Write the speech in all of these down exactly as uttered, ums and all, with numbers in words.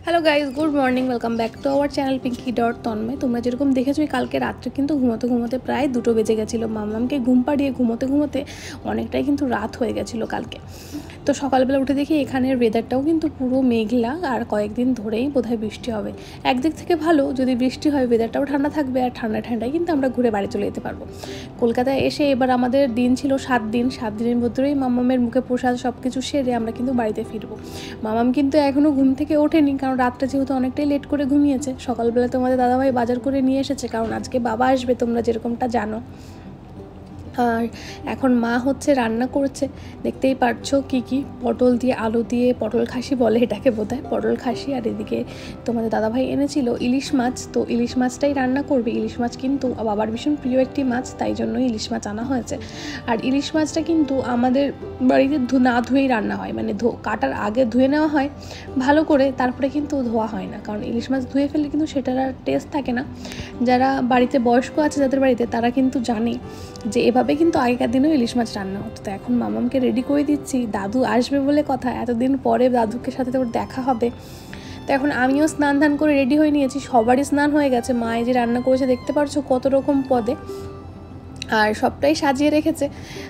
Hello guys, good morning, welcome back to our channel Pinki dot Tanmoy. তোমরা যেরকম দেখেছো কালকে রাত্রে কিন্তু ঘুমোতে ঘুমোতে প্রায় দুটো বেজে গেছিলো। মামামকে ঘুম পাড়িয়ে ঘুমোতে ঘুমোতে অনেকটাই কিন্তু রাত হয়ে গেছিলো কালকে। তো সকালবেলা উঠে দেখি এখানের ওয়েদারটাও কিন্তু পুরো মেঘলা, আর কয়েকদিন ধরেই বোধহয় বৃষ্টি হবে। একদিক থেকে ভালো, যদি বৃষ্টি হয় ওয়েদারটাও ঠান্ডা থাকবে, আর ঠান্ডা ঠান্ডায় কিন্তু আমরা ঘুরে বাড়ি চলে যেতে পারবো। কলকাতায় এসে এবার আমাদের দিন ছিল সাত দিন সাত দিনের মধ্যেই মামামের মুখে প্রসাদ সব কিছু সেরে আমরা কিন্তু বাড়িতে ফিরবো। মামাম কিন্তু এখনও ঘুম থেকে ওঠেনি, কারণ রাতটা যেহেতু অনেকটাই লেট করে ঘুমিয়েছে। সকালবেলা তোমাদের দাদাভাই বাজার করে নিয়ে এসেছে, কারণ আজকে বাবা আসবে, তোমরা যেরকমটা জানো। আর এখন মা হচ্ছে রান্না করছে, দেখতেই পারছো কি কি পটল দিয়ে আলু দিয়ে, পটল খাসি বলে এটাকে বোধহয়, পটল খাসি। আর এদিকে তোমাদের দাদাভাই এনেছিল ইলিশ মাছ, তো ইলিশ মাছটাই রান্না করবে। ইলিশ মাছ কিন্তু বাবার ভীষণ প্রিয় একটি মাছ, তাই জন্যই ইলিশ মাছ আনা হয়েছে। আর ইলিশ মাছটা কিন্তু আমাদের বাড়িতে না ধুয়েই রান্না হয়, মানে ধো কাটার আগে ধুয়ে নেওয়া হয় ভালো করে, তারপরে কিন্তু ধোয়া হয় না, কারণ ইলিশ মাছ ধুয়ে ফেললে কিন্তু সেটার আর টেস্ট থাকে না। যারা বাড়িতে বয়স্ক আছে যাদের বাড়িতে, তারা কিন্তু জানে যে এভাবে কিন্তু আগেকার দিনেও ইলিশ মাছ রান্না হতো। তো এখন মামামকে রেডি করে দিচ্ছি, দাদু আসবে বলে কথা, এতদিন পরে দাদুকে সাথে তোর দেখা হবে। তো এখন আমিও স্নান ধান করে রেডি হয়ে নিয়েছি, সবারই স্নান হয়ে গেছে। মায়ে যে রান্না করেছে দেখতে পারছো কত রকম পদে, আর সবটাই সাজিয়ে রেখেছে।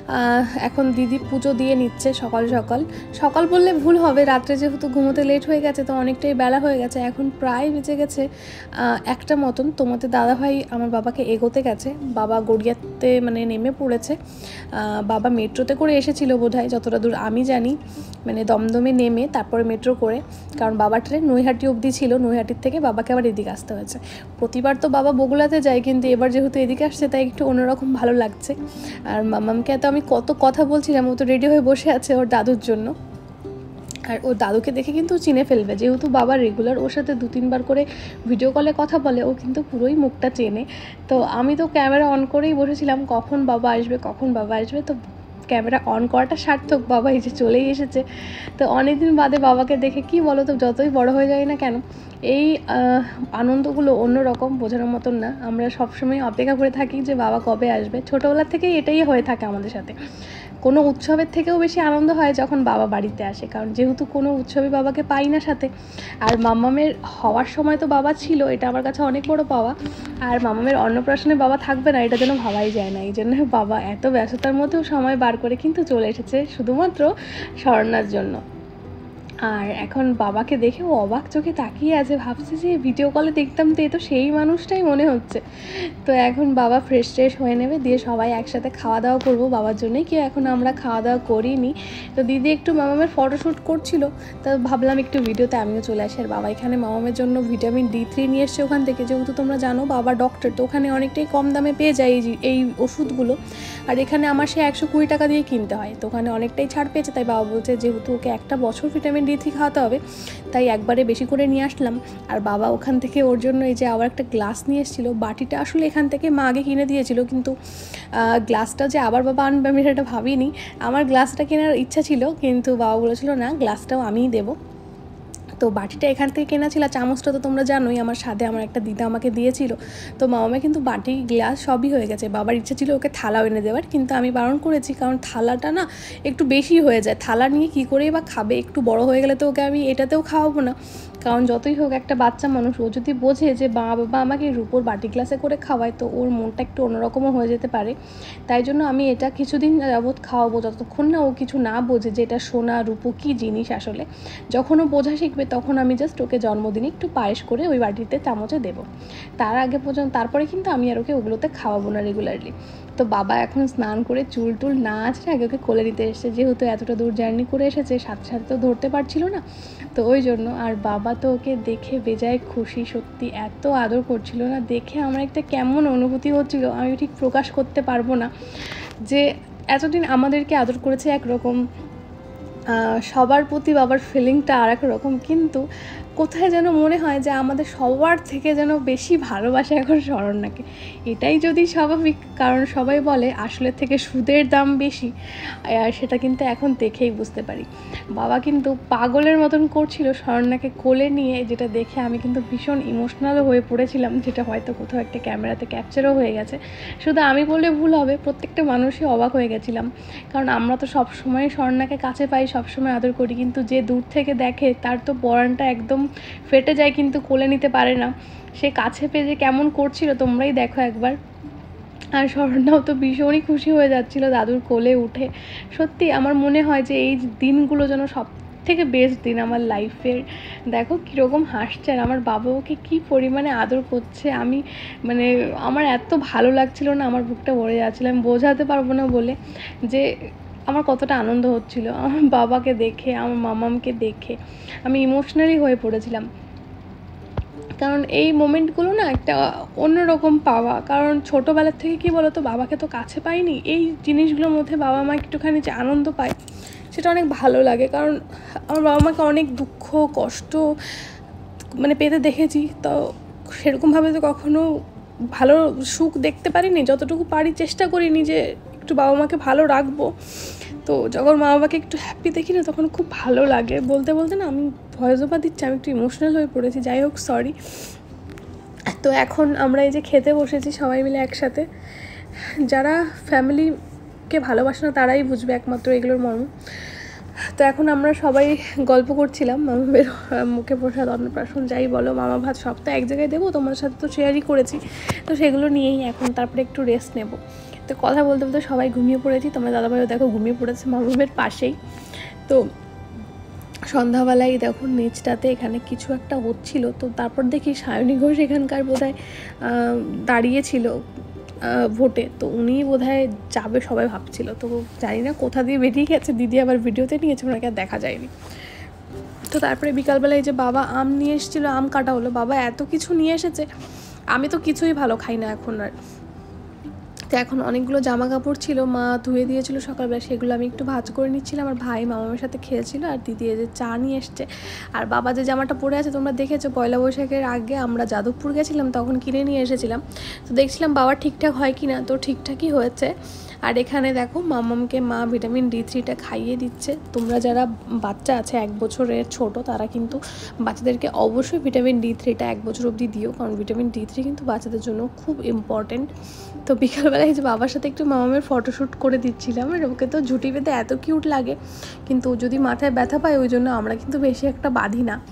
এখন দিদি পুজো দিয়ে নিচ্ছে সকাল সকাল। সকাল বললে ভুল হবে, রাত্রে যেহেতু ঘুমোতে লেট হয়ে গেছে, তো অনেকটাই বেলা হয়ে গেছে। এখন প্রায় বেজে গেছে একটা মতন। তোমাদের দাদাভাই আমার বাবাকে এগোতে গেছে, বাবা গড়িয়াতে মানে নেমে পড়েছে। বাবা মেট্রোতে করে এসেছিল বোধহয়, যতটা দূর আমি জানি, মানে দমদমে নেমে তারপরে মেট্রো করে, কারণ বাবার ট্রেন নৈহাটি অবধি ছিল, নৈহাটির থেকে বাবাকে আবার এদিকে আসতে হয়েছে। প্রতিবার তো বাবা বগুড়াতে যায়, কিন্তু এবার যেহেতু এদিকে আসছে তাই একটু অন্যরকম ভালো লাগছে। আর মামামকে তো আমি কত কথা বলছিলাম, ও তো রেডি হয়ে বসে আছে ওর দাদুর জন্য। আর ও দাদুকে দেখে কিন্তু চিনে ফেলবে, যেহেতু বাবা রেগুলার ওর সাথে দু তিনবার করে ভিডিও কলে কথা বলে, ও কিন্তু পুরোই মুখটা চেনে। তো আমি তো ক্যামেরা অন করেই বসেছিলাম, কখন বাবা আসবে কখন বাবা আসবে। তো ক্যামেরা অন করাটা সার্থক, বাবা এই যে চলেই এসেছে। তো অনেকদিন বাদে বাবাকে দেখে কি বলো তো, যতই বড় হয়ে যায় না কেন, এই আনন্দগুলো অন্যরকম, বোঝানোর মতন না। আমরা সবসময় অপেক্ষা করে থাকি যে বাবা কবে আসবে। ছোটোবেলার থেকেই এটাই হয়ে থাকে আমাদের সাথে। কোনো উৎসবের থেকেও বেশি আনন্দ হয় যখন বাবা বাড়িতে আসে, কারণ যেহেতু কোনো উৎসবে বাবাকে পাই না সাথে। আর মামামের হওয়ার সময় তো বাবা ছিল, এটা আমার কাছে অনেক বড় পাওয়া। আর মামামের অন্নপ্রাশনে বাবা থাকবে না, এটা যেন ভাবাই যায় না। এই জন্য বাবা এত ব্যস্ততার মধ্যেও সময় বার করে কিন্তু চলে এসেছে শুধুমাত্র স্বর্ণার জন্য। আর এখন বাবাকে দেখে ও অবাক চোখে তাকিয়ে আছে, ভাবছে যে ভিডিও কলে দেখতাম তো এ তো সেই মানুষটাই মনে হচ্ছে। তো এখন বাবা ফ্রেশ ট্রেশ হয়ে নেবে, দিয়ে সবাই একসাথে খাওয়া দাওয়া করবো বাবার জন্যই, কেউ এখন আমরা খাওয়া দাওয়া করিনি। তো দিদি একটু মামামের ফটোশ্যুট করছিল, তো ভাবলাম একটু ভিডিওতে আমিও চলে আসি। আর বাবা এখানে মামামের জন্য ভিটামিন ডি থ্রি নিয়ে এসছে ওখান থেকে, যেহেতু তোমরা জানো বাবা ডক্টর, তো ওখানে অনেকটাই কম দামে পেয়ে যায় এই ওষুধগুলো। আর এখানে আমার সে একশো কুড়ি টাকা দিয়ে কিনতে হয়, তো ওখানে অনেকটাই ছাড় পেয়েছে। তাই বাবা বলছে যেহেতু ওকে একটা বছর ভিটামিন ডি থ্রি খাওয়াতে হবে, তাই একবারে বেশি করে নিয়ে আসলাম। আর বাবা ওখান থেকে ওর জন্য এই যে আবার একটা গ্লাস নিয়ে এসেছিলো। বাটিটা আসলে এখান থেকে মা আগে কিনে দিয়েছিল, কিন্তু গ্লাসটা যে আবার বাবা আনবে আমি সেটা ভাবিনি। আমার গ্লাসটা কেনার ইচ্ছা ছিল, কিন্তু বাবা বলেছিল না, গ্লাসটাও আমিই দেবো। তো বাটিটা এখান থেকে কেনা ছিল, চামচটা তো তোমরা জানোই আমার সাথে আমার একটা দিদা আমাকে দিয়েছিল। তো মামামে কিন্তু বাটি গ্লাস সবই হয়ে গেছে। বাবার ইচ্ছা ছিল ওকে থালাও এনে দেওয়ার, কিন্তু আমি বারণ করেছি, কারণ থালাটা না একটু বেশি হয়ে যায়, থালা নিয়ে কী করেই বা খাবে। একটু বড় হয়ে গেলে তো ওকে আমি এটাতেও খাওয়াবো না, কারণ যতই হোক একটা বাচ্চা মানুষ, ও যদি বোঝে যে মা বাবা আমাকে রুপোর বাটি গ্লাসে করে খাওয়ায়, তো ওর মনটা একটু অন্যরকমও হয়ে যেতে পারে। তাই জন্য আমি এটা কিছুদিন যাবৎ খাওয়াবো, যতক্ষণ না ও কিছু না বোঝে যে এটা সোনা রূপো কী জিনিস আসলে। যখন ও বোঝা শিখবে তখন আমি জাস্ট ওকে জন্মদিনে একটু পায়েস করে ওই বাটিতে চামচে দেবো। তার আগে পর্যন্ত তারপরে কিন্তু আমি আর ওকে ওগুলোতে খাওয়াবো না রেগুলারলি। তো বাবা এখন স্নান করে চুল টুল না আছে আগে ওকে কোলে নিতে এসেছে, যেহেতু এতটা দূর জার্নি করে এসেছে, সাথে সাথে তো ধরতে পারছিল না, তো ওই জন্য। আর বাবা তো ওকে দেখে বেজায় খুশি, সত্যি এত আদর করছিল না, দেখে আমার একটা কেমন অনুভূতি হচ্ছিল আমি ঠিক প্রকাশ করতে পারবো না। যে এতদিন আমাদেরকে আদর করেছে একরকম, সবার প্রতি বাবার ফিলিংটা আর এক রকম, কিন্তু কোথায় যেন মনে হয় যে আমাদের সবার থেকে যেন বেশি ভালোবাসে এখন শরণ্যাকে। এটাই যদি স্বাভাবিক, কারণ সবাই বলে আসলের থেকে সুদের দাম বেশি, আর সেটা কিন্তু এখন দেখেই বুঝতে পারি। বাবা কিন্তু পাগলের মতন করছিল শরণ্যাকে কোলে নিয়ে, যেটা দেখে আমি কিন্তু ভীষণ ইমোশনাল হয়ে পড়েছিলাম, যেটা হয়তো কোথাও একটা ক্যামেরাতে ক্যাপচারও হয়ে গেছে। শুধু আমি বললে ভুল হবে, প্রত্যেকটা মানুষই অবাক হয়ে গেছিলাম, কারণ আমরা তো সব সময় শরণ্যাকে কাছে পাই সবসময় আদর করি, কিন্তু যে দূর থেকে দেখে তার তো পরানটা একদম ফেটে যায়, কিন্তু কোলে নিতে পারে না। সে কাছে পেয়ে যে কেমন করছিল তোমরাই দেখো একবার। আর স্মরণটাও তো ভীষণই খুশি হয়ে যাচ্ছিলো দাদুর কোলে উঠে। সত্যি আমার মনে হয় যে এই দিনগুলো যেন সব থেকে বেস্ট দিন আমার লাইফের। দেখো কীরকম হাসছে, আর আমার বাবা ওকে কী পরিমাণে আদর করছে। আমি মানে আমার এত ভালো লাগছিল না, আমার বুকটা ভরে যাচ্ছিলো, আমি বোঝাতে পারবো না বলে যে আমার কতটা আনন্দ হচ্ছিল আমার বাবাকে দেখে, আমার মামামকে দেখে আমি ইমোশনালি হয়ে পড়েছিলাম। কারণ এই মোমেন্টগুলো না একটা অন্যরকম পাওয়া। কারণ ছোটোবেলার থেকে কী বলো তো, বাবাকে তো কাছে পাইনি, এই জিনিসগুলোর মধ্যে বাবা মা একটুখানি যে আনন্দ পায় সেটা অনেক ভালো লাগে। কারণ আমার বাবা মাকে অনেক দুঃখ কষ্ট মানে পেতে দেখেছি, তো সেরকমভাবে তো কখনো ভালো সুখ দেখতে পারিনি। যতটুকু পারি চেষ্টা করিনি যে একটু বাবা মাকে ভালো রাখবো। তো যখন মা বাবাকে একটু হ্যাপি দেখি না, তখন খুব ভালো লাগে। বলতে বলতে না আমি ভয়েস ওভার দিচ্ছি, আমি একটু ইমোশনাল হয়ে পড়েছি, যাই হোক সরি। তো এখন আমরা এই যে খেতে বসেছি সবাই মিলে একসাথে। যারা ফ্যামিলিকে ভালোবাসে না তারাই বুঝবে একমাত্র এগুলোর মর্ম। তো এখন আমরা সবাই গল্প করছিলাম, মামাদের মুখে প্রসাদ অন্নপ্রাশন যাই বলো, মামা ভাত সব তো এক জায়গায় দেবো, তোমার সাথে তো শেয়ারই করেছি, তো সেগুলো নিয়েই এখন তারপরে একটু রেস্ট নেব। তো কথা বলতে বলতে সবাই ঘুমিয়ে পড়েছি, তোমরা দাদাভাইও দেখো ঘুমিয়ে পড়েছে মামামের পাশেই। তো সন্ধ্যাবেলায় দেখো নিচটাতে এখানে কিছু একটা হচ্ছিল, তো তারপর দেখি সায়নী ঘোষ এখানকার বোধহয় দাঁড়িয়েছিল ভোটে, তো উনি বোধহয় যাবে সবাই ভাবছিল। তো জানি না কোথা দিয়ে বেরিয়ে গেছে, দিদি আবার ভিডিওতে নিয়েছে, ওনাকে আর দেখা যায়নি। তো তারপরে বিকালবেলায় যে বাবা আম নিয়ে এসেছিলো, আম কাটা হলো, বাবা এত কিছু নিয়ে এসেছে, আমি তো কিছুই ভালো খাই না এখন আর। তো এখন অনেকগুলো জামা কাপড় ছিল, মা ধুয়ে দিয়েছিল সকালবেলা, সেগুলো আমি একটু ভাঁজ করে নিচ্ছিলাম। আর ভাই মামার সাথে খেয়েছিল, আর দিদি যে চা নিয়ে এসছে। আর বাবা যে জামাটা পরে আছে তোমরা দেখেছো, পয়লা বৈশাখের আগে আমরা যাদবপুর গেছিলাম, তখন কিনে নিয়ে এসেছিলাম। তো দেখছিলাম বাবা ঠিকঠাক হয় কি না, তো ঠিকঠাকই হয়েছে। আর এখানে দেখো মামামকে মা ভিটামিন ডি থ্রিটা খাইয়ে দিচ্ছে। তোমরা যারা বাচ্চা আছে এক বছরের ছোট, তারা কিন্তু বাচ্চাদেরকে অবশ্যই ভিটামিন ডি থ্রিটা এক বছর অবধি দিও, কারণ ভিটামিন ডি থ্রি কিন্তু বাচ্চাদের জন্য খুব ইম্পর্টেন্ট। তো বিকালবেলায় যে বাবার সাথে একটু মামামের ফটোশ্যুট করে দিচ্ছিলাম। আর ওকে তো ঝুঁটি বেঁধে এত কিউট লাগে, কিন্তু যদি মাথায় ব্যথা পায় ওই জন্য আমরা কিন্তু বেশি একটা বাঁধি না।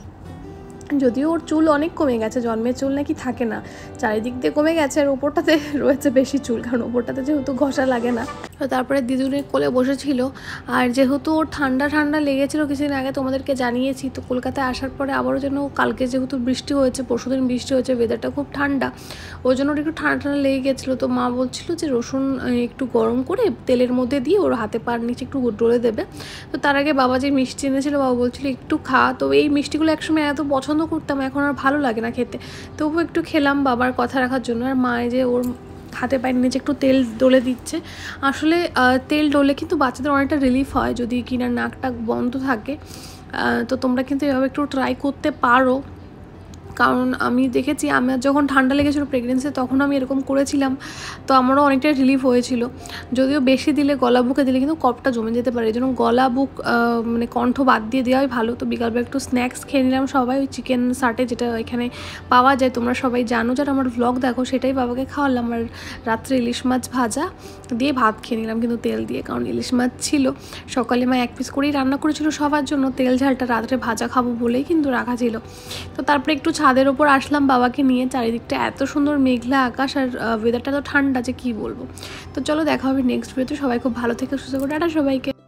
যদিও ওর চুল অনেক কমে গেছে, জন্মের চুল নাকি থাকে না, চারিদিক দিয়ে কমে গেছে, আর ওপরটাতে রয়েছে বেশি চুল, কারণ ওপরটাতে যেহেতু ঘষা লাগে না। তো তারপরে দিদুনের কোলে বসেছিল। আর যেহেতু ওর ঠান্ডা ঠান্ডা লেগেছিলো কিছুদিন আগে, তোমাদেরকে জানিয়েছি। তো কলকাতায় আসার পরে আবারও যেন কালকে যেহেতু বৃষ্টি হয়েছে, পরশুদিন বৃষ্টি হয়েছে, ওয়েদারটা খুব ঠান্ডা, ওই জন্য ওর একটু ঠান্ডা ঠান্ডা লেগে গেছিলো। তো মা বলছিলো যে রসুন একটু গরম করে তেলের মধ্যে দিয়ে ওর হাতে পার নিচে একটু ডলে দেবে। তো তার আগে বাবা যে মিষ্টি এনেছিলো, বাবা বলছিলো একটু খা। তো এই মিষ্টিগুলো একসময় এত পছন্দ করতাম, এখন আর ভালো লাগে না খেতে, তবুও একটু খেলাম বাবার কথা রাখার জন্য। আর মা যে ওর হাতে পায়ের নিচে একটু তেল ডলে দিচ্ছে। আসলে তেল ডলে কিন্তু বাচ্চাদের অনেকটা রিলিফ হয় যদি কিনা নাক টাক বন্ধ থাকে। তো তোমরা কিন্তু এভাবে একটু ট্রাই করতে পারো, কারণ আমি দেখেছি আমার যখন ঠান্ডা লেগেছিলো প্রেগনেন্সিতে, তখন আমি এরকম করেছিলাম, তো আমারও অনেকটা রিলিফ হয়েছিল। যদিও বেশি দিলে, গলা বুকে দিলে কিন্তু কফটা জমে যেতে পারে, এই জন্য গলা বুক মানে কণ্ঠ বাদ দিয়ে দেওয়াই ভালো। তো বিকালবেলা একটু স্ন্যাক্স খেয়ে নিলাম সবাই, ওই চিকেন সাটে যেটা এখানে পাওয়া যায়, তোমরা সবাই জানো যারা আমার ভ্লগ দেখো, সেটাই বাবাকে খাওয়ালাম। আর রাত্রে ইলিশ মাছ ভাজা দিয়ে ভাত খেয়ে নিলাম, কিন্তু তেল দিয়ে, কারণ ইলিশ মাছ ছিল সকালে মা এক পিস করেই রান্না করেছিল সবার জন্য, তেল ঝালটা রাত্রে ভাজা খাবো বলেই কিন্তু রাখা ছিল। তো তারপরে একটু ছাদের ওপর আসলাম বাবাকে নিয়ে, চারিদিকটা এত সুন্দর মেঘলা আকাশ, আর ওয়েদারটা তো ঠান্ডা যে কী বলবো। তো চলো দেখা হবে নেক্সট ভিডিওতে, সবাই খুব ভালো থেকে সুস্থ করে টাটা সবাইকে।